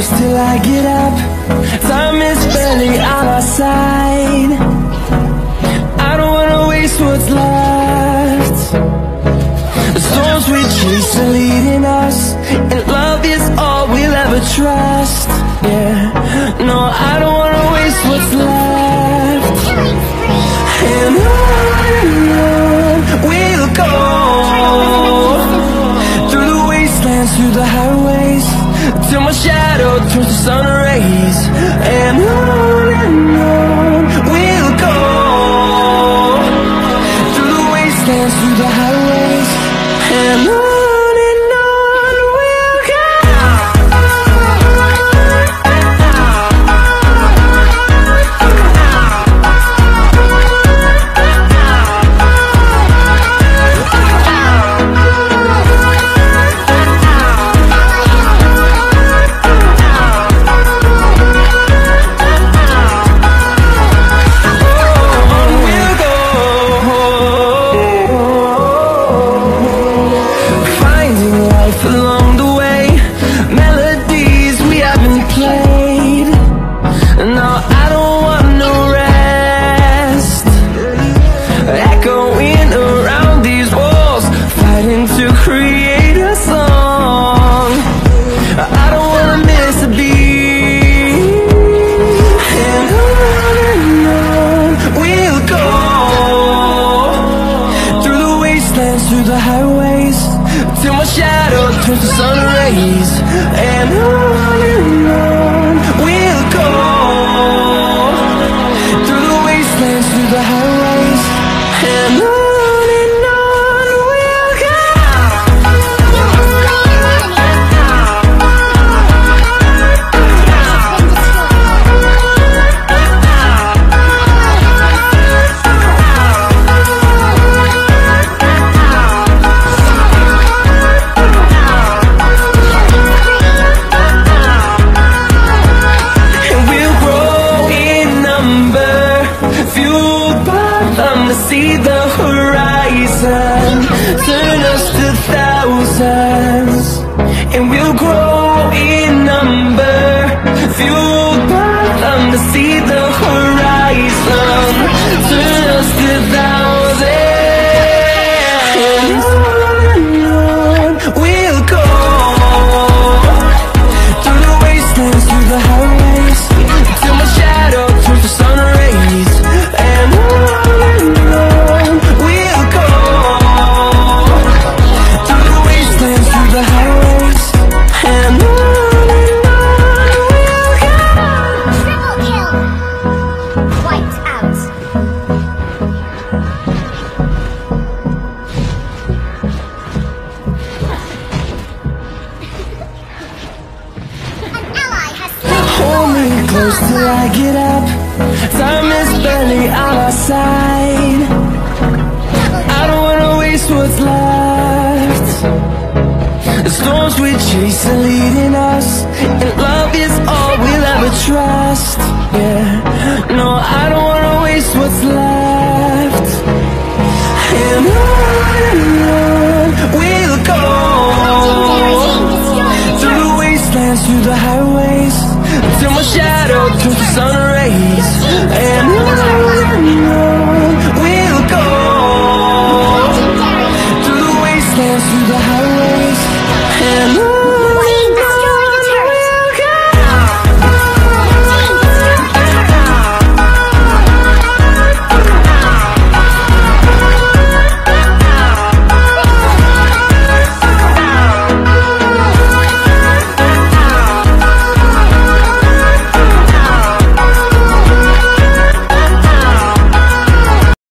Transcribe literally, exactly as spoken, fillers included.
close till I get up. Time is barely on our side. I don't wanna waste what's left. The storms we chase are leading us, and love is all we'll ever trust. Yeah, no, I don't wanna waste what's left. And on and on we'll go, through the wastelands, through the highways, till my shadow turns to sun rays. And on and on we'll go, through the wastelands, through the highways, and on. Through the highways, till my shadow turns to sun rays. And on and on we'll go, through the wastelands, through the highways, and on. See the horizon, turn us to thousands, and we'll grow in number, fueled by them. To see the horizon, turn us to thousands, and on and on we'll go, through the wastelands, through the highways, till my shadow turns to sun rays. And on close till I get up. Time is barely on our side. I don't wanna waste what's left. The storms we chase are leading us, and love is all we'll ever trust. Yeah, no, I don't wanna waste what's left. And on and on we'll go, through the wastelands, through the highways, till my shadow turns to sun rays. And on and on